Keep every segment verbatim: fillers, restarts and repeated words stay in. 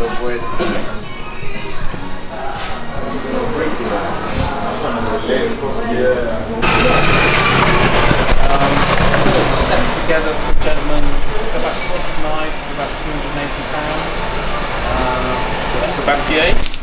avoid um, set together for gentlemen. It's about six knives for about two hundred and eighty pounds. Uh, this is Sabatier.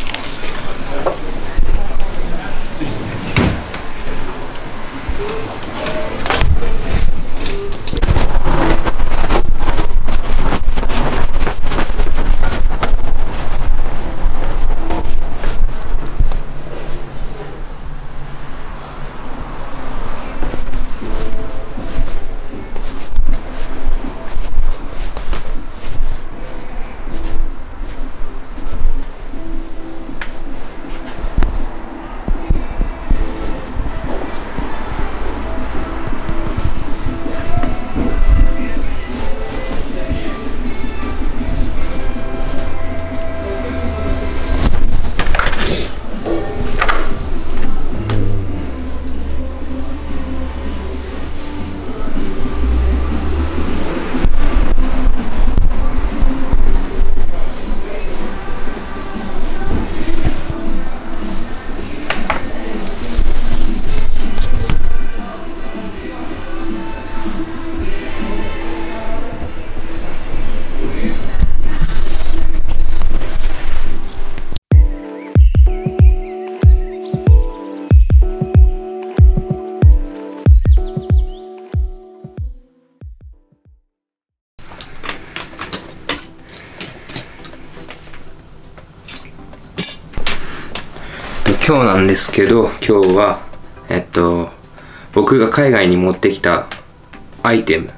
今日なんですけど、今日はえっと僕が海外に持ってきたアイテム。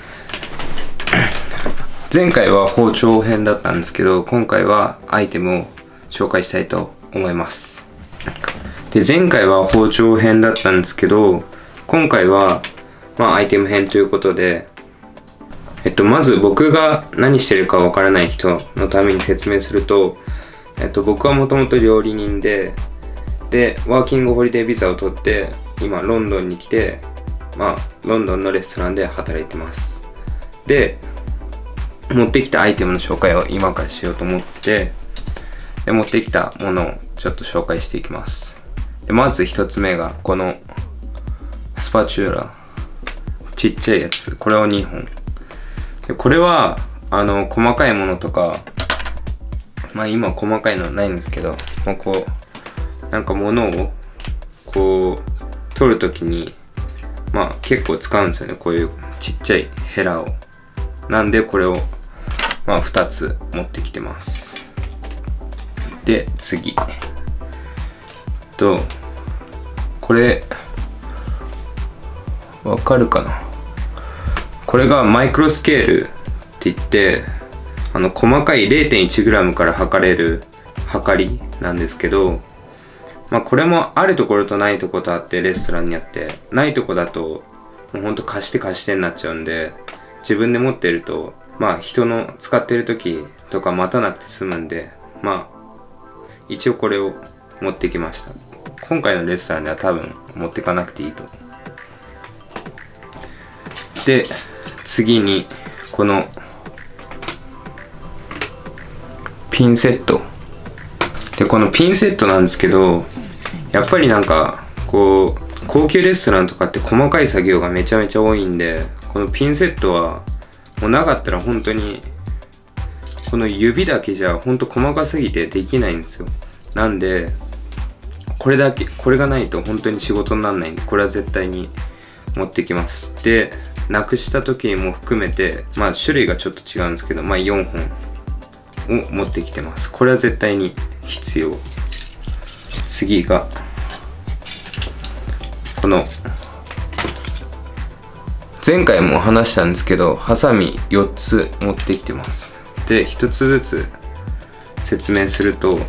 前回は包丁編だったんですけど、今回はアイテムを紹介したいと思います。で、前回は包丁編だったんですけど、今回はまあアイテム編ということで、えっとまず僕が何してるかわからない人のために説明すると、えっと僕はもともと料理人で。で、ワーキングホリデービザを取って、今ロンドンに来て、まあ、ロンドンのレストランで働いてます。で、持ってきたアイテムの紹介を今からしようと思って、で、持ってきたものをちょっと紹介していきます。で、まず一つ目が、このスパチューラ。ちっちゃいやつ。これをにほん。で、これは、あの、細かいものとか、まあ今細かいのはないんですけど、まあ、こう、なんか物をこう取るときにまあ結構使うんですよね、こういうちっちゃいヘラを。なんでこれをまあふたつ持ってきてます。で、次とこれわかるかな、これがマイクロスケールって言って、あの細かい れいてんいちグラム から測れる測りなんですけど、まあこれもあるところとないところとあって、レストランにあって、ないとこだともうほんと貸して貸してになっちゃうんで、自分で持ってるとまあ人の使ってる時とか待たなくて済むんで、まあ一応これを持ってきました。今回のレストランでは多分持ってかなくていいと。で、次にこのピンセットで、このピンセットなんですけど、やっぱりなんかこう高級レストランとかって細かい作業がめちゃめちゃ多いんで、このピンセットはもうなかったら本当にこの指だけじゃ本当細かすぎてできないんですよ。なんでこれだけ、これがないと本当に仕事にならないんで、これは絶対に持ってきます。で、なくした時も含めて、まあ種類がちょっと違うんですけど、まあよんほんを持ってきてます。これは絶対に必要。次がこの前回も話したんですけど、ハサミよっつ持ってきてます。で、ひとつずつ説明すると、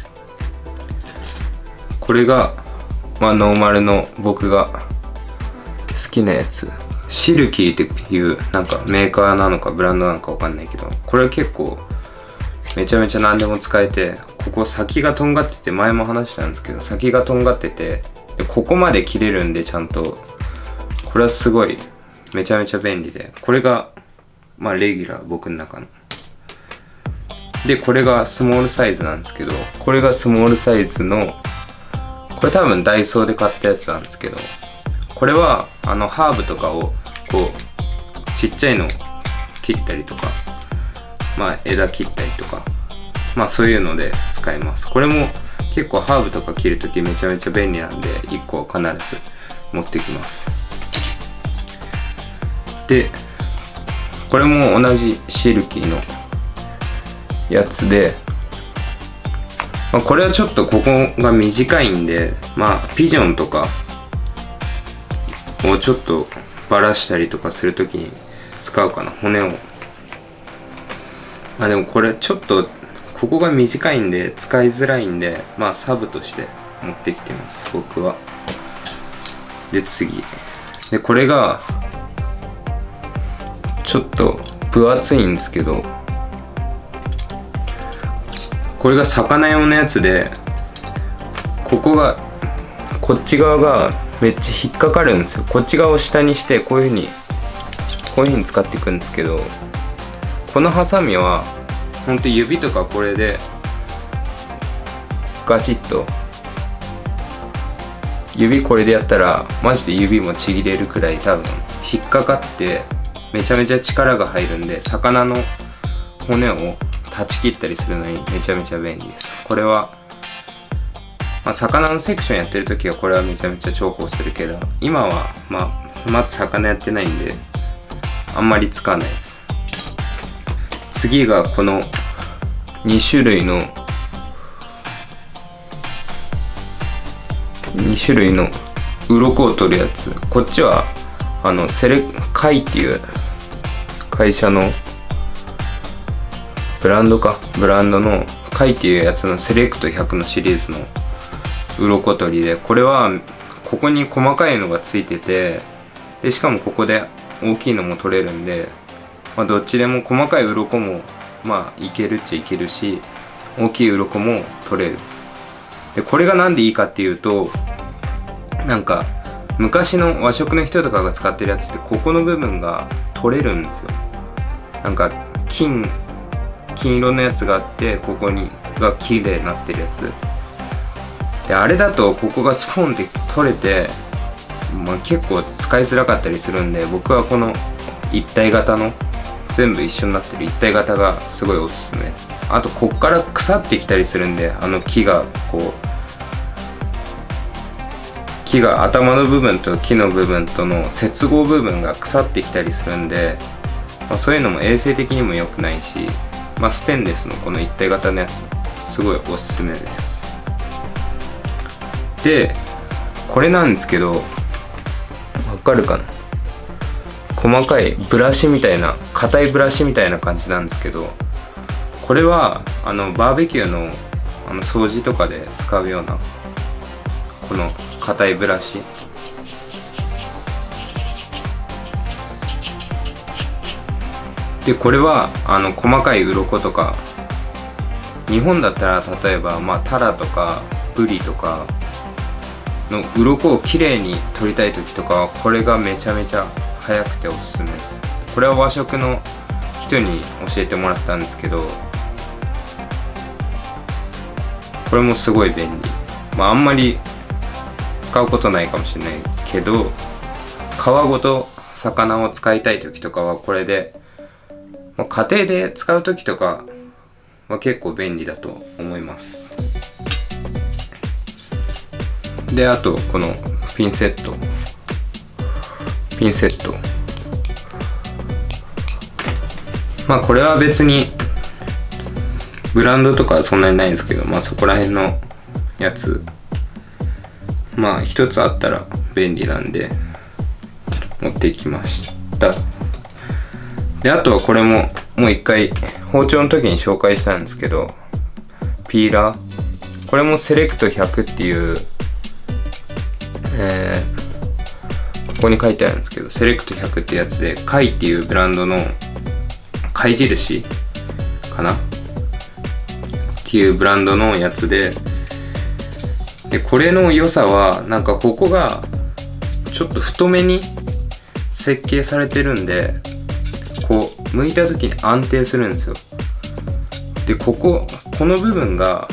これがまあノーマルの僕が好きなやつ、シルキーっていうなんかメーカーなのかブランドなのかわかんないけど、これは結構めちゃめちゃ何でも使えて、ここ先がとんがってて、前も話したんですけど先がとんがってて、ここまで切れるんでちゃんと、これはすごいめちゃめちゃ便利で、これがまあレギュラー僕の中の。 でこれがスモールサイズなんですけど、これがスモールサイズの、これ多分ダイソーで買ったやつなんですけど、これはあのハーブとかをこうちっちゃいの切ったりとか、まあ枝切ったりとか、まあそういうので使います。これも結構ハーブとか切るときめちゃめちゃ便利なんで、いっこ必ず持ってきます。でこれも同じシルキーのやつで、まあ、これはちょっとここが短いんで、まあピジョンとかをちょっとバラしたりとかするときに使うかな、骨を。あでもこれちょっとここが短いんで使いづらいんで、まあサブとして持ってきてます僕は。で次でこれがちょっと分厚いんですけど、これが魚用のやつで、ここがこっち側がめっちゃ引っかかるんですよ。こっち側を下にしてこういうふうにこういうふうに使っていくんですけど、このハサミはほんと指とかこれでガチッと、指これでやったらマジで指もちぎれるくらい多分引っかかってめちゃめちゃ力が入るんで、魚の骨を断ち切ったりするのにめちゃめちゃ便利です。これは、まあ、魚のセクションやってる時はこれはめちゃめちゃ重宝するけど、今はまあまず魚やってないんであんまり使わないです。次がこのに種類のに種類の鱗を取るやつ。こっちはあのセレカイっていう会社のブランドかブランドのカイっていうやつのセレクトひゃくのシリーズの鱗取りで、これはここに細かいのがついてて、でしかもここで大きいのも取れるんで、まあ、どっちでも細かい鱗もまあいけるっちゃいけるし、大きい鱗も取れる。でこれがなんでいいかっていうと、なんか昔の和食の人とかが使ってるやつってここの部分が取れるんですよ。なんか金金色のやつがあって、ここにが木でなってるやつで、あれだとここがスポンって取れて、まあ、結構使いづらかったりするんで、僕はこの一体型の全部一緒になってる一体型がすごいおすすめです。あとこっから腐ってきたりするんで、あの木がこう木が頭の部分と木の部分との接合部分が腐ってきたりするんで、まあ、そういうのも衛生的にも良くないし、まあ、ステンレスのこの一体型のやつすごいおすすめです。でこれなんですけど、わかるかな、細かいブラシみたいな、硬いブラシみたいな感じなんですけど、これはあのバーベキューのあの掃除とかで使うようなこの硬いブラシで、これはあの細かい鱗とか、日本だったら例えばまあタラとかブリとかの鱗をきれいに取りたい時とかはこれがめちゃめちゃ早くておすすめです。これは和食の人に教えてもらったんですけど、これもすごい便利。まああんまり使うことないかもしれないけど、皮ごと魚を使いたい時とかはこれで、まあ、家庭で使う時とかは結構便利だと思います。であとこのピンセットピンセットまあこれは別にブランドとかはそんなにないんですけど、まあそこら辺のやつまあ一つあったら便利なんで持ってきました。であとはこれももう一回包丁の時に紹介したんですけど、ピーラー、これもセレクトひゃくっていう、えー、ここに書いてあるんですけど、セレクトひゃくってやつで貝っていうブランドの貝印かなっていうブランドのやつで、でこれの良さはなんかここがちょっと太めに設計されてるんで、こう剥いた時に安定するんですよ。 でこここの部分が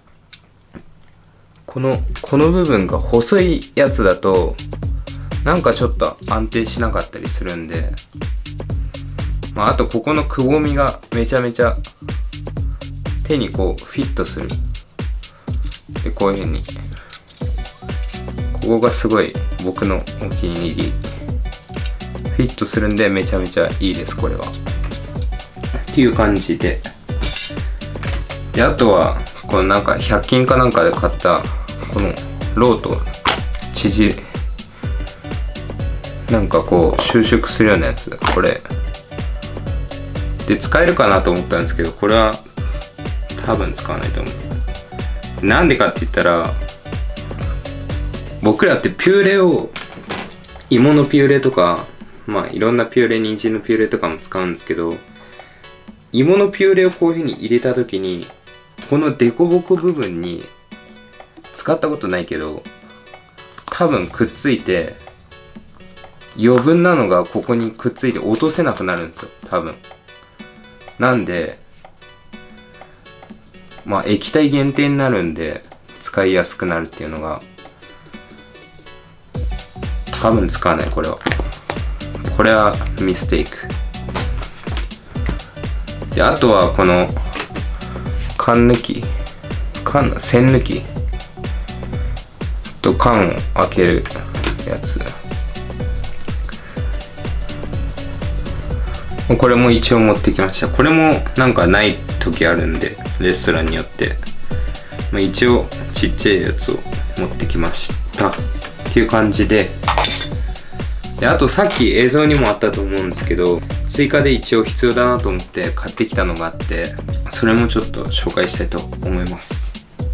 このこの部分が細いやつだとなんかちょっと安定しなかったりするんで、まあ、あとここのくぼみがめちゃめちゃ手にこうフィットする。でこういう風にここがすごい僕のお気に入り、フィットするんでめちゃめちゃいいです。これはっていう感じで、であとはこのなんかひゃく均かなんかで買ったこのローと縮なんかこう収縮するようなやつ、これで使えるかなと思ったんですけど、これは多分使わないと思う。なんでかって言ったら、僕らってピューレを芋のピューレとか、まあいろんなピューレ、人参のピューレとかも使うんですけど、芋のピューレをこういう風に入れた時にこのデコボコ部分に使ったことないけど多分くっついて、余分なのがここにくっついて落とせなくなるんですよ多分。なんでまあ液体限定になるんで使いやすくなるっていうのが、多分使わない。これはこれはミステイクで、あとはこの缶抜き缶栓抜きと缶を開けるやつ、これも一応持ってきました。これもなんかない時あるんでレストランによって、まあ、一応ちっちゃいやつを持ってきましたっていう感じで、であとさっき映像にもあったと思うんですけど、追加で一応必要だなと思って買ってきたのがあって、それもちょっと紹介したいと思います。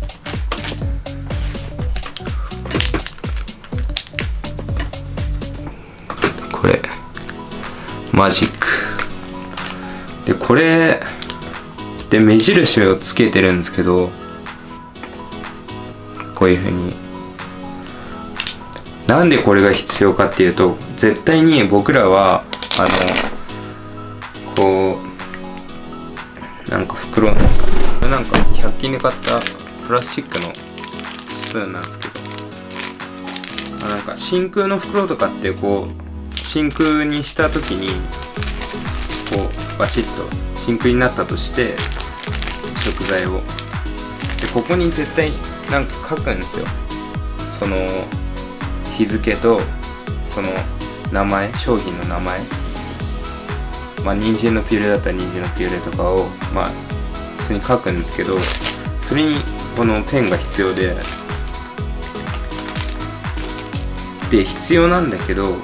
これマジックで、これで目印をつけてるんですけど、こういう風になんでこれが必要かっていうと、絶対に僕らはあのこうなんか袋なんかこれなんかひゃく均で買ったプラスチックのスプーンなんですけど、なんか真空の袋とかってこう真空にした時にこうバチッと真空になったとして食材をでここに絶対なんか書くんですよ。その日付とその名前、商品の名前、まあ人参のピューレだったら人参のピューレとかをまあ普通に書くんですけど、それにこのペンが必要でで必要なんだけど、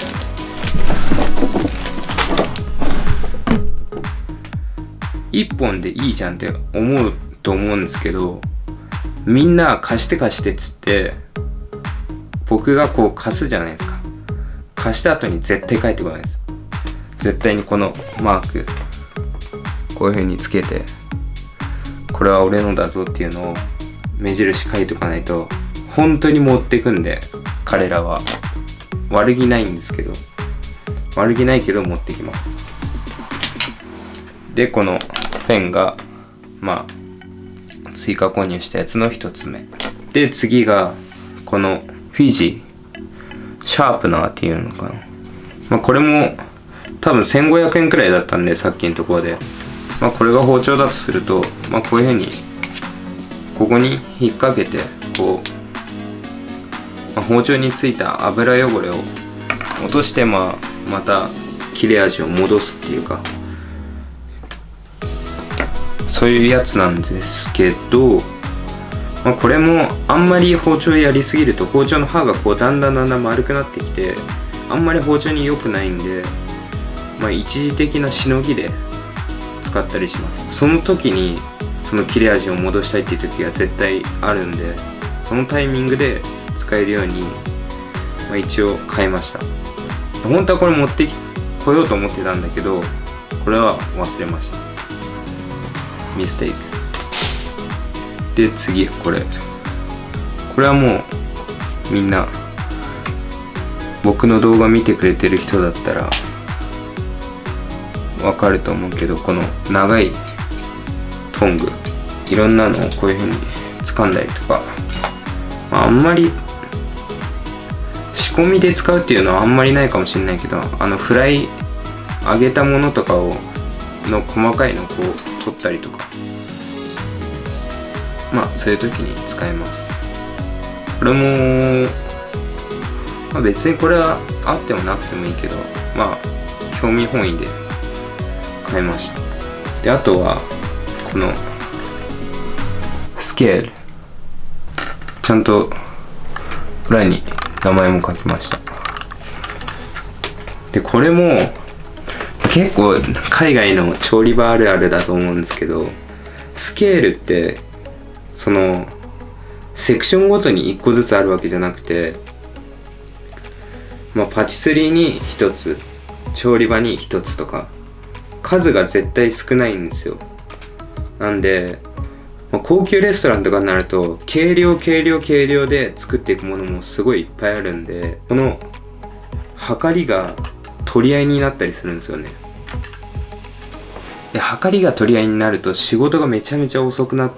いっぽんでいいじゃんって思うと思うんですけど、みんな貸して貸してっつって僕がこう貸すじゃないですか。貸した後に絶対返ってこないです。絶対にこのマークこういう風につけて、これは俺のだぞっていうのを目印書いておかないと本当に持っていくんで、彼らは悪気ないんですけど悪気ないけど持ってきます。でこのペンがまあ追加購入したやつの一つ目で、次がこのフィジーシャープナーっていうのかな、まあ、これも多分せんごひゃくえんくらいだったんで、さっきのところで、まあ、これが包丁だとすると、まあ、こういうふうにここに引っ掛けてこう、まあ、包丁についた油汚れを落として、まあ、また切れ味を戻すっていうか、そういうやつなんですけど、まあ、これもあんまり包丁やりすぎると包丁の刃がこうだんだんだんだん丸くなってきて、あんまり包丁に良くないんで、まあ、一時的なしのぎで使ったりします。その時にその切れ味を戻したいっていう時が絶対あるんで、そのタイミングで使えるように、まあ、一応買いました。本当はこれ持ってこようと思ってたんだけど、これは忘れました。ミステイクで、次これこれはもうみんな僕の動画見てくれてる人だったらわかると思うけど、この長いトングいろんなのをこういう風に掴んだりとか、まあ、あんまり仕込みで使うっていうのはあんまりないかもしれないけど、あのフライ揚げたものとかをの細かいのをこう取ったりとか、まあそういう時に使えます。これも、まあ、別にこれはあってもなくてもいいけど、まあ興味本位で買いました。であとはこのスケール、ちゃんと裏に名前も書きました。でこれも結構海外の調理場あるあるだと思うんですけど、スケールってそのセクションごとにいっこずつあるわけじゃなくて、まあ、パティスリーにひとつ、調理場にひとつとか数が絶対少ないんですよ。なんで、まあ、高級レストランとかになると計量計量計量で作っていくものもすごいいっぱいあるんで、この量りが取り合いになったりするんですよね。で量りが取り合いになると仕事がめちゃめちゃ遅くなって、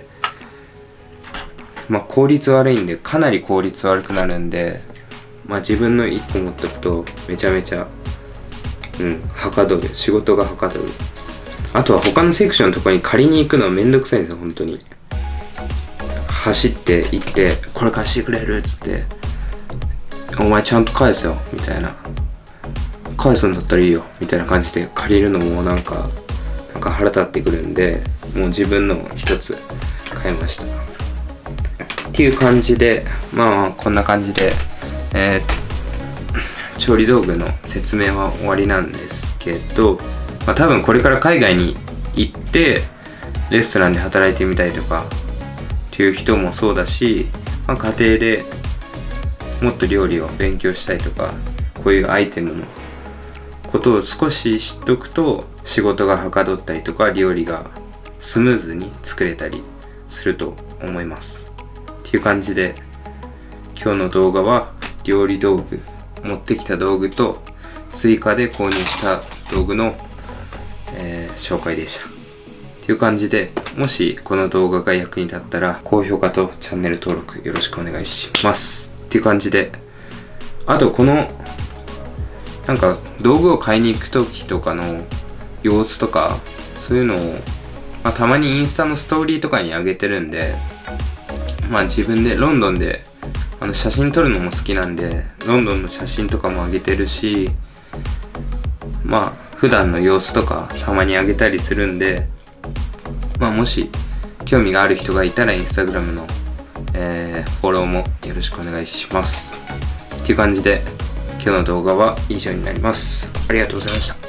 まあ効率悪いんで、かなり効率悪くなるんで、まあ自分のいっこ持っておくとめちゃめちゃうんはかどる、仕事がはかどる。あとは他のセクションのところに借りに行くのはめんどくさいんですよ。本当に走って行って「これ貸してくれる?」っつって「お前ちゃんと返せよ」みたいな、返すんだったらいいよみたいな感じで借りるのもなんかなんか腹立ってくるんで、もう自分の一つ買いましたっていう感じで、まあこんな感じで、えー、調理道具の説明は終わりなんですけど、まあ、多分これから海外に行ってレストランで働いてみたいとかっていう人もそうだし、まあ、家庭でもっと料理を勉強したいとか、こういうアイテムのことを少し知っておくと仕事がはかどったりとか料理がスムーズに作れたりすると思いますっていう感じで、今日の動画は料理道具、持ってきた道具と追加で購入した道具の、えー、紹介でしたっていう感じで、もしこの動画が役に立ったら高評価とチャンネル登録よろしくお願いしますっていう感じで、あとこのなんか道具を買いに行く時とかの様子とかそういうのを、まあ、たまにインスタのストーリーとかに上げてるんで、まあ自分でロンドンであの写真撮るのも好きなんでロンドンの写真とかも上げてるし、まあ普段の様子とかたまに上げたりするんで、まあもし興味がある人がいたらインスタグラムの、えー、フォローもよろしくお願いしますっていう感じで、今日の動画は以上になります。ありがとうございました。